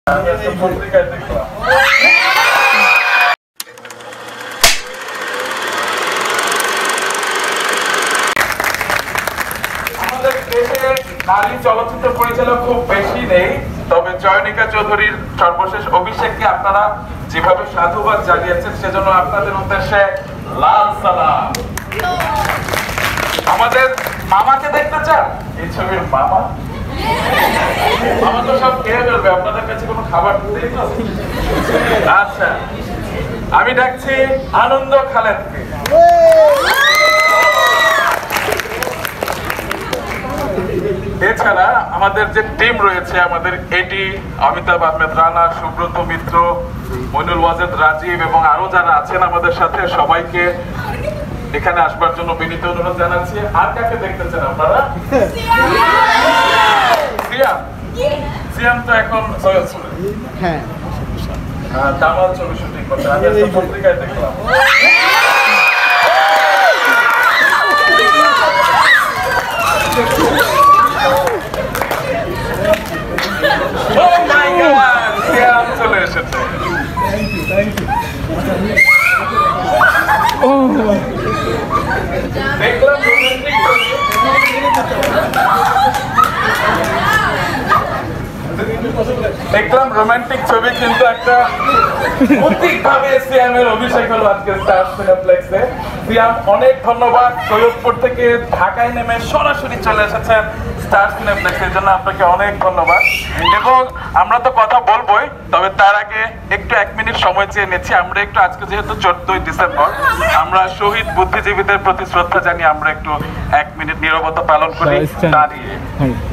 পত্রিকায় দেখলাম। আমাদের দেশে নারী চলচ্চিত্র পরিচালক খুব বেশি নেই, তবে চয়নিকা চৌধুরীর সর্বশেষ অভিষেককে আপনারা যেভাবে সাধুবাদ জানিয়েছেন সেজন্য আপনাদের উদ্দেশ্যে লাল সালাম। আমাদের মামাকে দেখতে চান? এই ছবির মামা তো সব খেয়ে ফেলবে, আপনাদের কাছে কোনো খাবার নেই তো? আচ্ছা, আমি ডাকছি আনন্দ খালেদকে। এছাড়া আমাদের যে টিম রয়েছে, আমাদের এটি অমিতাভ আহমেদ রানা, সুব্রত মিত্র, মইনুল ওয়াজেদ রাজীব এবং আরো যারা আছেন আমাদের সাথে, সবাইকে এখানে আসবার জন্য বিনীত অনুরোধ জানাচ্ছি। আর কাকে দেখতে চান আপনারা? সিয়াম তো এখন সৈয়দ সুরে, হ্যাঁ, দামাল ছবি শুটিং করছে, আমি একটা পত্রিকায় দেখলাম। Oh my God, সিয়াম চলে এসেছে। দেখলাম রোমান্টিক ছবি, কিন্তু একটা প্রতীকভাবে সিয়ামের অভিষেক হলো আজকে স্টার সিনেপ্লেক্সে। সিয়াম, অনেক ধন্যবাদ। সৈয়দপুর থেকে ঢাকায় নেমে সরাসরি চলে এসেছেন স্টার সিনেপ্লেক্সে, এর জন্য আপনাকে অনেক ধন্যবাদ। এবং আমরা তো কথা বলবোই, তবে তার আগে একটু 1 মিনিট সময় চেয়ে নিচ্ছি। আমরা একটু আজকে যেহেতু 14ই ডিসেম্বর, আমরা শহীদ বুদ্ধিজীবীদের প্রতি শ্রদ্ধা জানিয়ে আমরা একটু 1 মিনিট নীরবতা পালন করি দাঁড়িয়ে।